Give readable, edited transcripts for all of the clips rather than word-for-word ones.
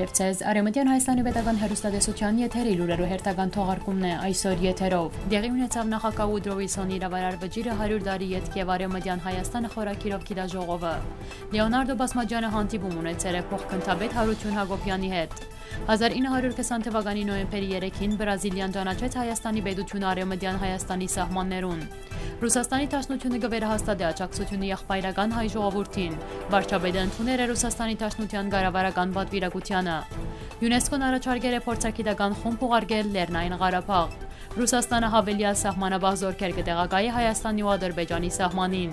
Բարև ձեզ, Արևմտյան Հայաստանի պետական հեռուստատեսության եթերի լուրերու հերթական թողարկումն է այսօր եթերով։ Դեղի ունեցավ նախագահ Ուդրո Վիլսոնի իրավարար վճիրը 100 տարի ետք եւ Արևմտյան Հայաստանը խորակիրով գիտաժողովը։ Լեոնարդո Բասմաջյանը հանդիպում ունեցել է փոխքննադեպ Հարություն Հակոբյանի հետ։ 1920 թվականի նոյեմբերի 3-ին Բրազիլիան ճանաչեց Հայաստանի պետությունը Արևմտյան Հայաստանի սահմաններուն։ Ռուսաստանի Դաշնությունը կվերահաստատի աջակցությունը եղբայրական հայ ժողովրդին։ Վարչապետը ընդունել է Ռուսաստանի Դաշնության կառավարական պատվիրակությանը։ ՅՈՒՆԵՍԿՕ-ն առաջարկել է փորձագիտական խումբ ուղարկել Լեռնային Ղարաբաղ։ Ռուսաստանը հավելյալ սահմանաբախ զորքեր կտեղակայի Հայաստանի ու Ադրբեջանի սահմանին։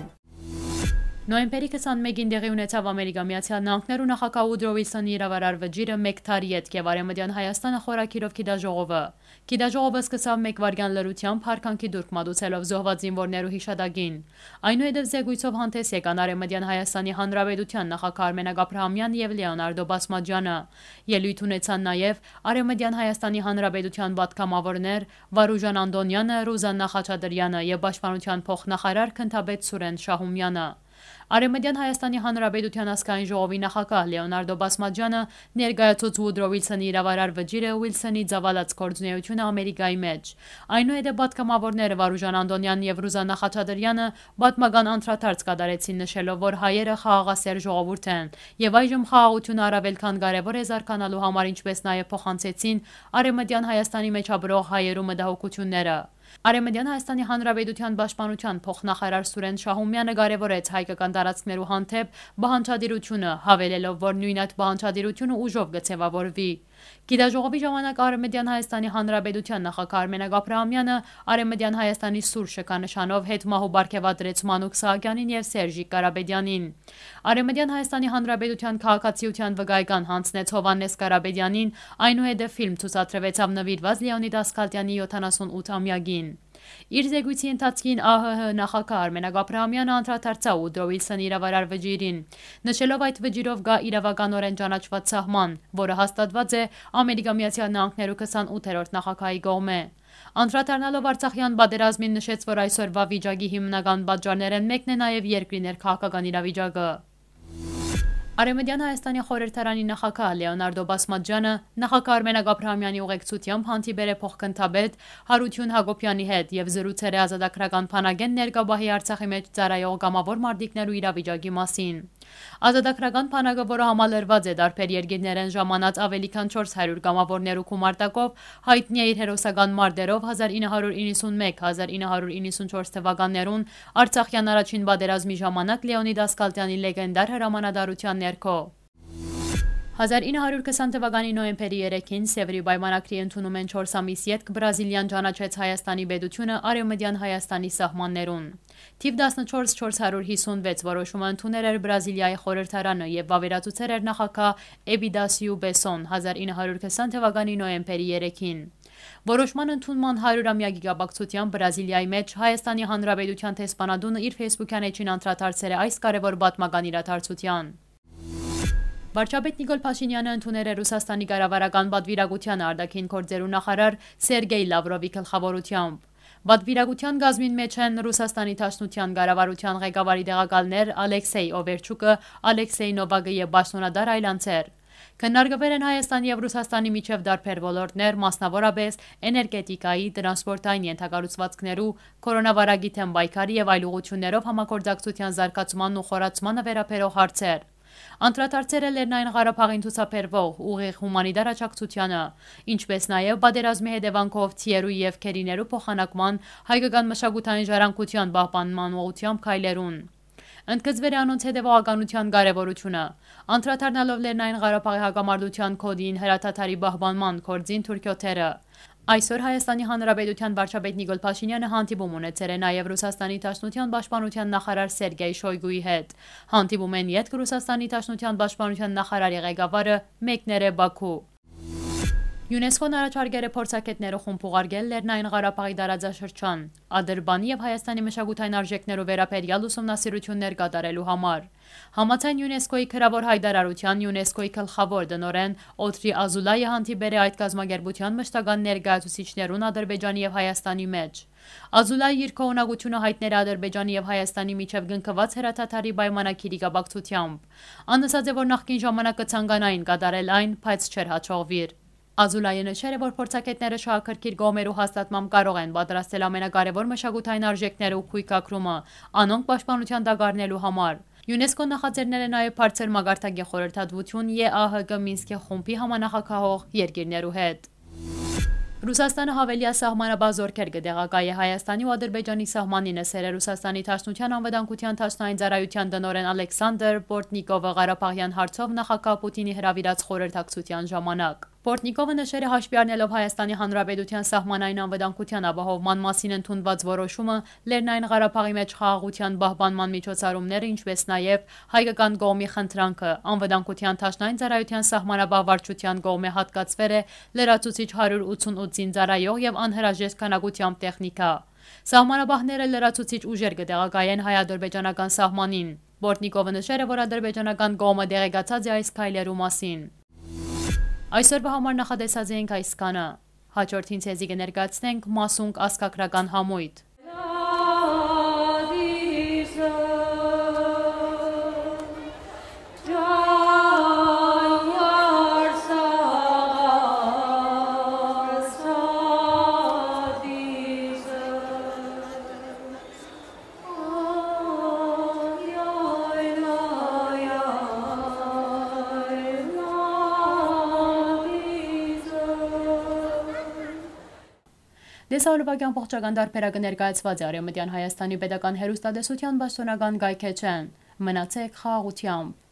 Նոյեմբերի 21-ին տեղի ունեցավ Ամերիկա Միացյալ Նահանգներու նախագահ Ուդրո Վիլսոնի իրավարար վճիրը 1 տարի ետք եւ Արևմտյան Հայաստանը խորակիրով գիտաժողովը։ Գիտաժողովը սկսավ 1 վայրկյան լրությամբ հարկանքի դուրք մատուցելով զոհված զինվորներու հիշատակին։ Այնուհետև զեկույցով հանդես եկան Արևմտյան Հայաստանի Հանրապետության նախագահ Արմենակ Աբրահամյանն եւ Լեոնարդո Բասմաջյանը։ Ելույթ ունեցան նաեւ Արևմտյան Հայաստանի Հանրապետության պատգամավորներ Վարուժան Անդոնյանը, Ռուզաննա Խաչատրյանը եւ Պաշտպանության փոխնախարար Քնթաբեդ Սուրեն Շահումյանը։ Արևմտյան Հայաստանի Հանրապետության ազգային ժողովի նախագահ Լեոնարդո Բասմաջյանը ներկայացուց Ուդրո Վիլսոնի իրավարար վճիրը Վիլսոնի ծավալած գործունեությունը Ամերիկայի մեջ։ Այնուհետև պատգամավորները Վարուժան Անդոնյանն եւ Ռուզաննա Խաչատրյանը պատմական անդրադարձ կատարեցին նշելով, որ հայերը խաղաղասեր ժողովուրդ են եւ այժմ խաղաղությունը առավել քան կարեւոր է զարգանալու համար, ինչպես նաեւ փոխանցեցին Արևմտյան Հայաստանի մեջ ապրող հայերու մտահոգությունները։ Արևմտյան Հայաստանի Հանրապետության պաշտպանության փոխնախարար Սուրեն Շահումյանը կարևորեց հայկական տարածքներու հանդեպ բանջարդիրությունը, հավելելով, որ նույն այդ բանջարդիրությունը ուժով կձևավորվի։ Գիտաժողովի ժամանակ Արևմտյան Հայաստանի Հանրապետության նախագահ Արմենակ Աբրահամյանը Արևմտյան Հայաստանի սուր շքանշանով հետմահու բարգեւատրեց Մանուկ Սահակյանին եւ Սերժիկ Կարապետյանին։ Արևմտյան Հայաստանի Հանրապետության քաղաքացիության վկայական հանձնեց Հովհաննես Կարապետյանին, այնուհետև ֆիլմ ցուցադրվեցավ նվիրված Լեոնիդ Ասկալտյանի 78-ամյակին։ Իր զեկույցի ընթացքին ԱՀՀ նախագահ Արմենակ Աբրահամյանը անդրադարձավ Ուդրո Վիլսոնի իրավարար վճիրին, նշելով այդ վճիրով գա իրավականորեն ճանաչված սահման, որը հաստատված է Ամերիկա Միացյալ Նահանգներու 28-րդ նախագահի կողմէ։ Անդրադառնալով Արցախյան պատերազմին նշեց, որ այսօրվա վիճակի հիմնական պատճառներն մեկն է նաև երկրի ներքաղաքական իրավիճակը։ Արևմտյան Հայաստանի խորհրդարանի նախագահ Լեոնարդո Բասմաջյանը նախագահ Արմենակ Աբրահամյանի ուղեկցությամբ հանդիպել է փոխքննադեպ Հարություն Հակոբյանի հետ եւ զրուցել է ազատագրական փանագեն ներկաբահի Արցախի մեջ ծառայող գամավոր մարտիկներու իրավիճակի մասին։ Ազատագրական փանագը, որը համալրված է տարբեր երկիրներեն ժամանած ավելի քան 400 գամավորներու գումարտակով, հայտնի է իր հերոսական մարտերով 1991-1994 թվականներուն Արցախյան առաջին պատերազմի ժամանակ Լեոնիդ Ասկալտյանի լեգենդար հրամանատարության ներքո։ 1920 թվականի նոյեմբերի 3-ին Սևրի պայմանագրի ընդունումեն 4 ամիս ետք Բրազիլիան ճանաչեց Հայաստանի պետությունը Արևմտյան Հայաստանի սահմաններուն։ Թիվ 14456 որոշումը ընդունել էր Բրազիլիայի խորհրդարանը եւ վավերացուցել էր նախագահ Էբիդասիու Բեսոն 1920 թվականի նոյեմբերի 3-ին։ Որոշման ընդունման 100-ամյակի կապակցությամբ Բրազիլիայի մեջ Հայաստանի Հանրապետության տեսփանատունը իր Facebook-յան էջին անդրադարձել է այս կարևոր պատմական իրադարձության։ Վարչապետ Նիկոլ Փաշինյանը ընդունել է Ռուսաստանի կառավարական պատվիրակության արտաքին գործերու նախարար Սերգեյ Լավրովի գլխավորությամբ։ Պատվիրակության գազմին մեջ են Ռուսաստանի Դաշնության կառավարության ղեկավարի տեղակալներ Ալեքսեյ Օվերչուկը, Ալեքսեյ Նովակը եւ Պաշտոնադար այլանցեր։ Քննարկվել են Հայաստանի եւ Ռուսաստանի միջև դարբեր ոլորտներ, մասնավորապես էներգետիկայի, տրանսպորտային ենթակառուցվածքներու, կորոնավարակի թեմ պայքարի եւ այլ ուղղություններով համագործակցության զարգացմանն ու խորացմանը վերաբերող հարցեր։ Անդրադարձել է Լեռնային Ղարաբաղին ցուցաբերվող ուղիղ հումանիտար աջակցությանը, ինչպես նաև պատերազմի հետևանքով թիերու եւ քերիներու փոխանակման, հայկական մշակութային ժառանգության պահպանման ուղղությամբ քայլերուն։ Ընդգծվել է անոնց հետևողականության կարևորությունը, անդրադառնալով Լեռնային Ղարաբաղի հակամարտության կոդին հրաթաթարի պահպանման գործին թուրքիոթերը։ Այսօր Հայաստանի Հանրապետության վարչապետ Նիկոլ Փաշինյանը հանդիպում ունեցել է նաև Ռուսաստանի Դաշնության պաշտպանության նախարար Սերգեյ Շոյգուի հետ։ Հանդիպումեն ետք Ռուսաստանի Դաշնության պաշտպանության նախարարի ղեկավարը մեկներ է Բաքու։ ՅՈՒՆԵՍԿՕ-ն առաջարկել է փորձագետները խումբ ուղարկել Լեռնային Ղարաբաղի տարածաշրջան Ադրբանի եւ Հայաստանի մշակութային արժեքներով վերաբերյալ ուսումնասիրություններ կատարելու համար։ Համաձայն ՅՈՒՆԵՍԿՕ-ի քրավոր հայտարարության ՅՈՒՆԵՍԿՕ-ի գլխավոր տնօրեն Օթրի Ազուլայը հանդիպել է այդ կազմակերպության մշտական ներկայացուցիչներուն Ադրբեջանի եւ Հայաստանի մեջ։ Ազուլայի իր քողունակությունը հայտնել է Ադրբեջանի եւ Հայաստանի միջև գնքված հրաթաթարի պայմանագիրի կապակցությամբ։ Ան ասաց է, որ նախկին ժամանակը ցանկանային կատարել այն, բայց չէր հաջողվիր։ Ազուլայը նշել է, որ փորձագետները շահագրգիռ գոմերու հաստատմամբ կարող են պատրաստել ամենակարևոր մշակութային արժեքները ու քույքակրումը, անոնք պաշտպանության տակ առնելու համար։ ՅՈՒՆԵՍԿՕ-ն նախաձեռնել է նաև բարձր մակարդակի խորհրդատվություն ԵԱՀԿ Մինսկի խումբի համանախագահող երկիրներու հետ։ Ռուսաստանը հավելյա սահմանաբար զորքեր կդեղակայի է Հայաստանի ու Ադրբեջանի սահմանին, ասել է Ռուսաստանի Դաշնության անվտանգության դաշնային ծառայության տնօրեն Ալեքսանդր Պորտնիկովը Ղարաբաղյան հարցով նախագահ Պուտինի հրավիրած խորհրդակցության ժամանակ։ Պորտնիկովը նշել է հաշվի առնելով Հայաստանի Հանրապետության սահմանային անվտանգության ապահովման մասին ընդունված որոշումը Լեռնային Ղարաբաղի մեջ խաղաղության պահպանման միջոցառումները, ինչպես նաև հայկական կողմի խնդրանքը անվտանգության դաշնային ծառայության սահմանապահ վարչության կողմէ հատկացվել է լրացուցիչ 188 զինծառայող եւ անհրաժեշտ քանակությամբ տեխնիկա։ Սահմանապահները լրացուցիչ ուժեր կտեղակայեն հայ-ադրբեջանական սահմանին։ Պորտնիկովը նշել է, որ ադրբեջանական կողմը դեղեկացած է այս քայլերու մասին։ Այսօրվա համար նախատեսած էինք այսքանը։ Հաջորդին ցեզի կներկայացնենք մասունք ազգագրական համույթ։ Դեսալովակյան փոխչական դարբերակը ներկայացված է Արևմտյան Հայաստանի պետական հեռուստատեսության պաշտոնական կայքէջեն։ Մնացեք խաղաղությամբ։